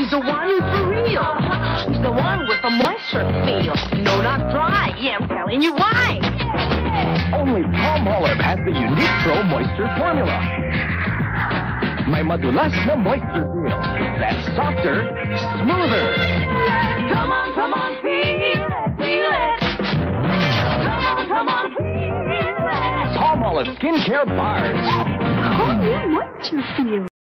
She's the one who's for real. She's the one with the moisture feel. No, not dry. Yeah, I'm telling you why. Only Palmolive has the unique Pro Moisture formula. May madulas na moisture feel. That's softer, smoother. Come on, feel it. Come on, feel it. Palmolive Skincare Bars. Oh, yeah, moisture feel.